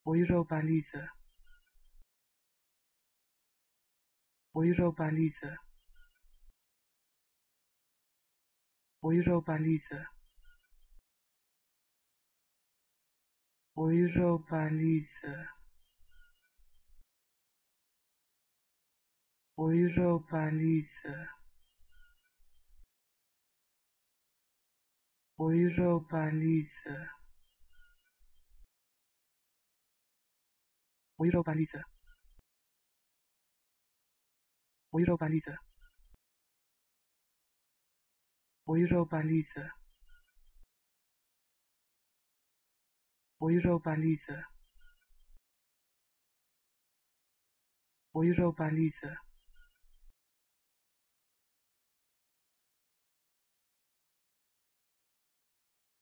oirobaliza, oirobaliza, oirobaliza, oirobaliza, oirobaliza, oirobaliza, oirobaliza, oirobaliza, oirobaliza, oirobaliza, oirobaliza,